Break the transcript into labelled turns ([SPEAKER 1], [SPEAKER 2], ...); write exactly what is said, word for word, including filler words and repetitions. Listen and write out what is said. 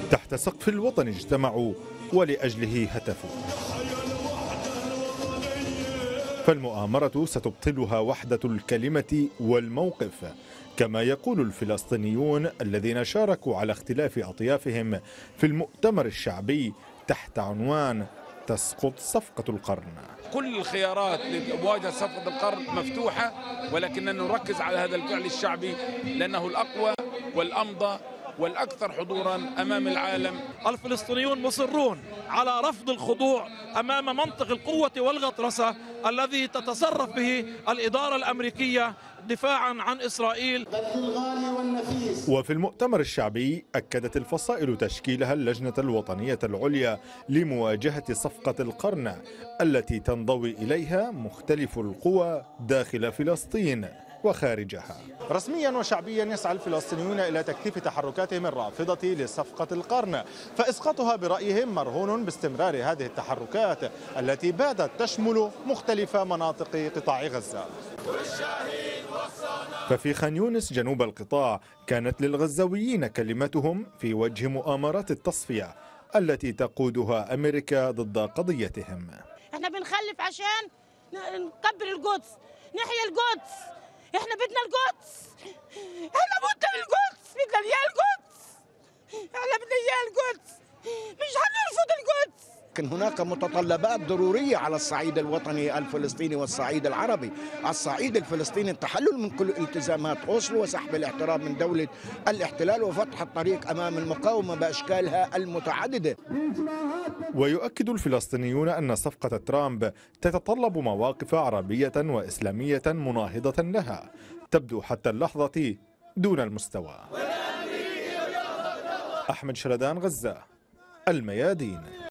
[SPEAKER 1] تحت سقف الوطن اجتمعوا ولأجله هتفوا. فالمؤامرة ستبطلها وحدة الكلمة والموقف، كما يقول الفلسطينيون الذين شاركوا على اختلاف أطيافهم في المؤتمر الشعبي تحت عنوان تسقط صفقة القرن.
[SPEAKER 2] كل الخيارات لمواجهة صفقة القرن مفتوحة، ولكننا نركز على هذا الفعل الشعبي لأنه الأقوى والأمضى والأكثر حضورا أمام العالم.
[SPEAKER 3] الفلسطينيون مصرون على رفض الخضوع أمام منطق القوة والغطرسة الذي تتصرف به الإدارة الأمريكية دفاعا عن إسرائيل.
[SPEAKER 1] وفي المؤتمر الشعبي أكدت الفصائل تشكيلها اللجنة الوطنية العليا لمواجهة صفقة القرن التي تنضوي إليها مختلف القوى داخل فلسطين وخارجها. رسميا وشعبيا يسعى الفلسطينيون إلى تكثيف تحركاتهم الرافضة لصفقة القرن، فإسقاطها برأيهم مرهون باستمرار هذه التحركات التي باتت تشمل مختلف مناطق قطاع غزة. ففي خان يونس جنوب القطاع كانت للغزاويين كلمتهم في وجه مؤامرات التصفية التي تقودها أمريكا ضد قضيتهم.
[SPEAKER 4] احنا بنخلف عشان نكبر القدس، نحيا القدس، احنا بدنا القدس، احنا بدنا القدس، بدنا اياه القدس، احنا بدنا اياه القدس، مش هنرفض القدس.
[SPEAKER 5] لكن هناك متطلبات ضرورية على الصعيد الوطني الفلسطيني والصعيد العربي. الصعيد الفلسطيني التحلل من كل التزامات أوسلو وسحب الاحترام من دولة الاحتلال وفتح الطريق أمام المقاومة بأشكالها المتعددة.
[SPEAKER 1] ويؤكد الفلسطينيون أن صفقة ترامب تتطلب مواقف عربية وإسلامية مناهضة لها تبدو حتى اللحظة دون المستوى. أحمد شردان، غزة، الميادين.